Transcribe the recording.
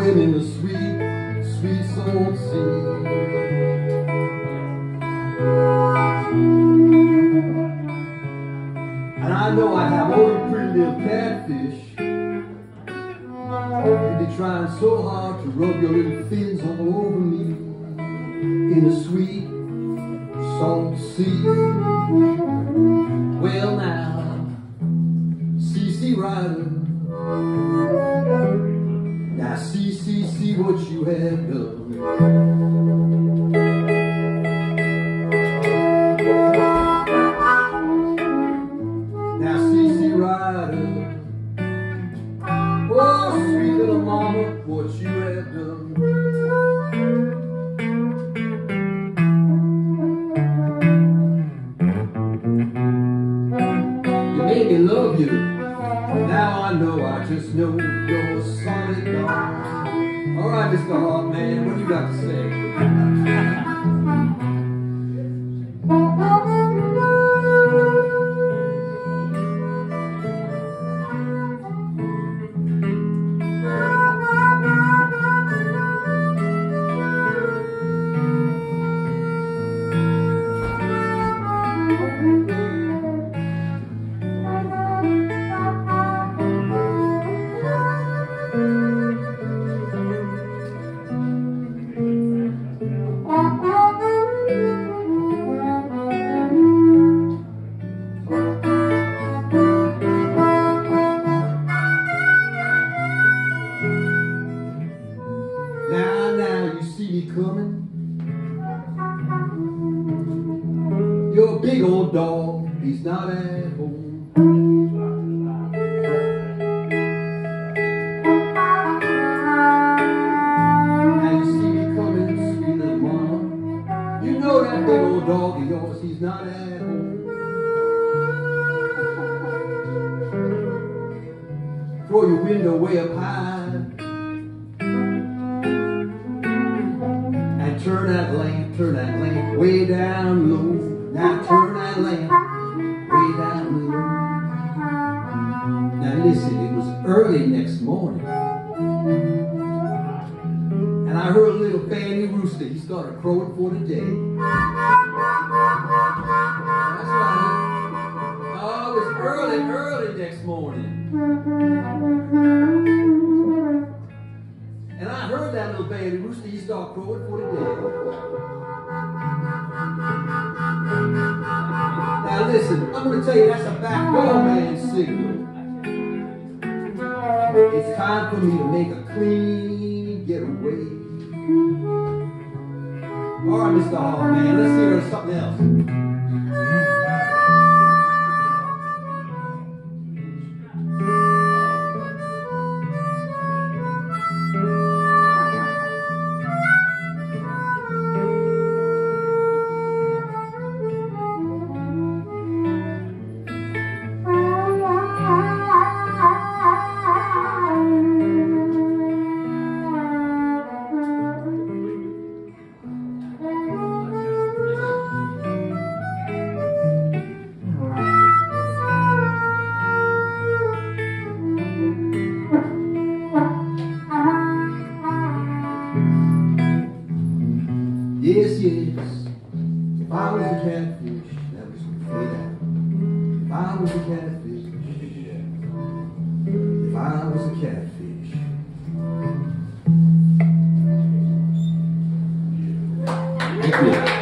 swim in the sweet, sweet salt sea. And I know I have all you pretty little catfish. You've been trying so hard to rub your little fins all over me in the sweet salt sea. Well now, CC Rider, now see what you have done. Now CC Rider, oh sweet little mama, what you have done. You made me love you. Now I know, I just know you're a solid dog. All right, Mr. Hawkman, what do you got to say? Now you see me coming. You're a big old dog, he's not at home. Now you see me coming, sweet little mama. You know that big old dog of yours, he's not at home. Throw your window way up high. Turn that lamp way down low. Now turn that lamp way down low. Now listen, it was early next morning, and I heard a little bandy rooster. He started crowing for the day. That's right. Oh, it was early next morning. And I heard that little baby rooster, he started crowing for the day. Now listen, I'm going to tell you that's a backdoor man signal. It's time for me to make a clean getaway. All right, Mr. Hawkman, let's hear something else. Yes, yes, if I was a catfish, that was way down. If I was a catfish, if I was a catfish. Thank you.